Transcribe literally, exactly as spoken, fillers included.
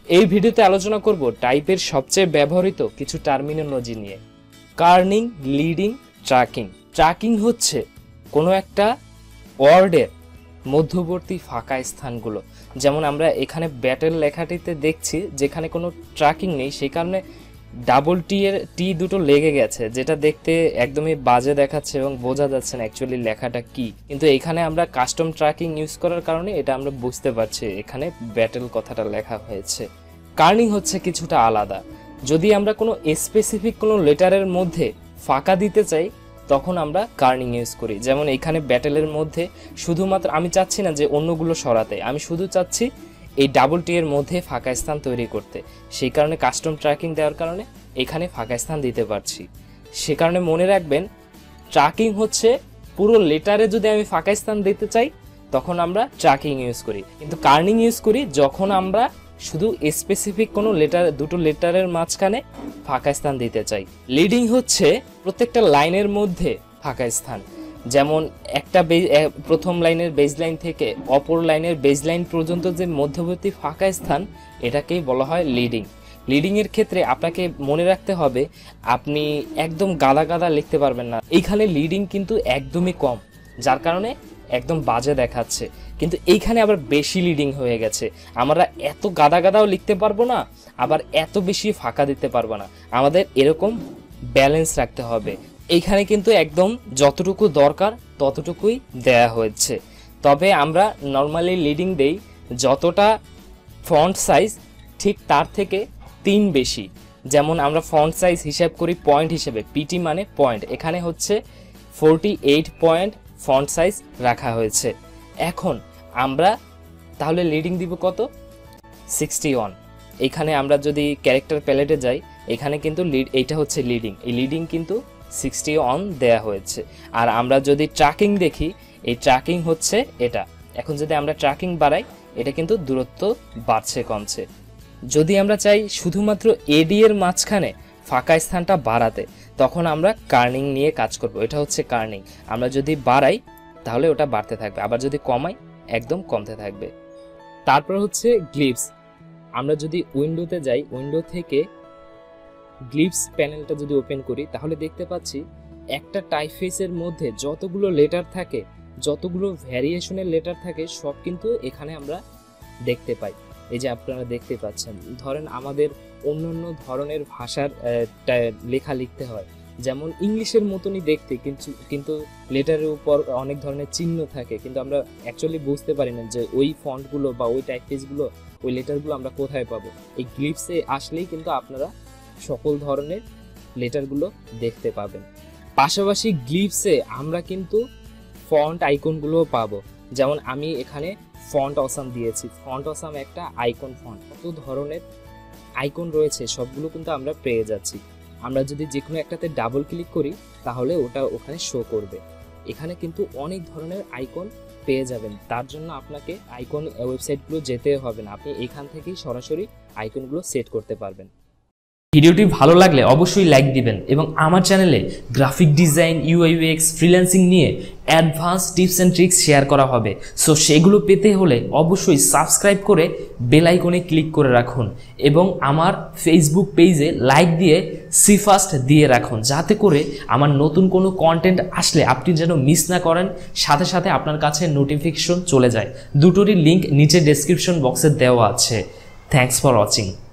এই ভিডিওতে আলোচনা করব টাইপের সবচেয়ে ব্যবহৃত কিছু টার্মিনোলজি নিয়ে। কার্নিং, লিডিং, ট্র্যাকিং। ট্র্যাকিং হচ্ছে কোনো একটা ওয়ার্ডের মধ্যবর্তী ফাঁকা স্থানগুলো। যেমন আমরা এখানে ব্যাটেল লেখাটিতে দেখছি যেখানে কোনো ট্র্যাকিং নেই, সেই কারণে ডাবল টি এর টি দুটো লেগে গেছে, যেটা দেখতে একদমই বাজে দেখাচ্ছে এবং বোঝা যাচ্ছে না অ্যাকচুয়ালি লেখাটা কি। কিন্তু এখানে আমরা কাস্টম ট্র্যাকিং ইউজ করার কারণে এটা আমরা বুঝতে পারছি এখানে ব্যাটেল কথাটা লেখা হয়েছে। কার্নিং হচ্ছে কিছুটা আলাদা। যদি আমরা কোনো স্পেসিফিক কোনো লেটারের মধ্যে ফাঁকা দিতে চাই তখন আমরা কার্নিং ইউজ করি। যেমন এখানে ব্যাটেলের মধ্যে শুধুমাত্র আমি চাচ্ছি না যে অন্যগুলো সরাতে, আমি শুধু চাচ্ছি এই ডাবল টি এর মধ্যে ফাঁকা স্থান তৈরি করতে, সেই কারণে কাস্টম ট্র্যাকিং দেওয়ার কারণে এখানে ফাঁকা স্থান দিতে পারছি। সে কারণে মনে রাখবেন ট্র্যাকিং হচ্ছে পুরো লেটারে যদি আমি ফাঁকা স্থান দিতে চাই তখন আমরা ট্র্যাকিং ইউজ করি, কিন্তু কার্নিং ইউজ করি যখন আমরা শুধু স্পেসিফিক কোনো লেটার দুটো লেটারের মাঝখানে ফাঁকা স্থান দিতে চাই। লিডিং হচ্ছে প্রত্যেকটা লাইনের মধ্যে ফাঁকা স্থান। যেমন একটা প্রথম লাইনের বেজ লাইন থেকে অপর লাইনের বেজ লাইন পর্যন্ত যে মধ্যবর্তী ফাঁকা স্থান এটাকেই বলা হয় লিডিং। লিডিংয়ের ক্ষেত্রে আপনাকে মনে রাখতে হবে আপনি একদম গাদা গাদা লিখতে পারবেন না। এইখানে লিডিং কিন্তু একদমই কম, যার কারণে একদম বাজে দেখাচ্ছে, কিন্তু এইখানে আবার বেশি লিডিং হয়ে গেছে। আমরা এত গাদা গাদাও লিখতে পারবো না, আবার এত বেশি ফাঁকা দিতে পারবো না। আমাদের এরকম ব্যালেন্স রাখতে হবে। এইখানে কিন্তু একদম যতটুকু দরকার ততটুকুই দেয়া হয়েছে। তবে আমরা নর্মালি লিডিং দেই যতটা ফন্ট সাইজ ঠিক তার থেকে তিন বেশি। যেমন আমরা ফন্ট সাইজ হিসাব করি পয়েন্ট হিসেবে, পিটি মানে পয়েন্ট, এখানে হচ্ছে forty eight point font size রাখা হয়েছে। এখন আমরা তাহলে লিডিং দিব কত? Sixty one. এখানে আমরা যদি ক্যারেক্টার প্যালেটে যাই এখানে কিন্তু লিড এইটা হচ্ছে লিডিং, এই লিডিং কিন্তু সিক্সটি ওয়ান দেয়া হয়েছে। আর আমরা যদি ট্র্যাকিং দেখি এই ট্র্যাকিং হচ্ছে এটা। এখন যদি আমরা ট্র্যাকিং বাড়াই এটা কিন্তু দূরত্ব বাড়ছে কমছে। যদি আমরা চাই শুধুমাত্র এডি এর মাঝখানে ফাঁকা স্থানটা বাড়াতে তখন আমরা কার্নিং নিয়ে কাজ করব। এটা হচ্ছে কার্নিং। আমরা যদি বাড়াই তাহলে ওটা বাড়তে থাকবে, আবার যদি কমাই একদম কমতে থাকবে। তারপর হচ্ছে গ্লিপস। আমরা যদি উইন্ডোতে যাই, উইন্ডো থেকে গ্লিপস প্যানেলটা যদি ওপেন করি তাহলে দেখতে পাচ্ছি একটা টাইপফেসের মধ্যে যতগুলো লেটার থাকে, যতগুলো ভ্যারিয়েশনের লেটার থাকে সব কিন্তু এখানে আমরা দেখতে পাই। এই যে আপনারা দেখতে পাচ্ছেন, ধরেন আমাদের অন্য অন্য ধরনের ভাষার লেখা লিখতে হয়, যেমন ইংলিশের মতনই দেখতে, কিন্তু কিন্তু লেটারের উপর অনেক ধরনের চিহ্ন থাকে, কিন্তু আমরা অ্যাকচুয়ালি বুঝতে পারি না যে ওই ফন্টগুলো বা ওই টাইপফেসগুলো ওই লেটারগুলো আমরা কোথায় পাবো। এই গ্লিপসে আসলেই কিন্তু আপনারা সকল ধরনের লেটারগুলো দেখতে পাবেন। পাশাপাশি গ্লিপসে আমরা কিন্তু ফন্ট আইকনগুলোও পাবো। যেমন আমি এখানে ফন্ট অসাম দিয়েছি, ফন্ট অসাম একটা আইকন ফন্ট, কত ধরনের আইকন রয়েছে সবগুলো কিন্তু আমরা পেয়ে যাচ্ছি। আমরা যদি যে কোনো একটাতে ডাবল ক্লিক করি তাহলে ওটা ওখানে শো করবে। এখানে কিন্তু অনেক ধরনের আইকন পেয়ে যাবেন, তার জন্য আপনাকে আইকন ওয়েবসাইটগুলো যেতে হবে না, আপনি এখান থেকেই সরাসরি আইকনগুলো সেট করতে পারবেন। ভিডিওটি ভালো লাগলে অবশ্যই লাইক দিবেন এবং আমার চ্যানেলে graphic design, UI UX, freelancing নিয়ে advance tips and tricks share করা হবে। সো সেগুলো পেতে হলে অবশ্যই সাবস্ক্রাইব করে বেল আইকনে ক্লিক করে রাখুন এবং আমার ফেসবুক পেজে লাইক দিয়ে সি ফার্স্ট দিয়ে রাখুন, যাতে করে আমার নতুন কোনো কন্টেন্ট আসলে আপনি যেন মিস না করেন, সাথে সাথে আপনার কাছে নোটিফিকেশন চলে যায়। দুটোরই লিঙ্ক নিচে ডেসক্রিপশন বক্সে দেওয়া আছে। Thanks for watching.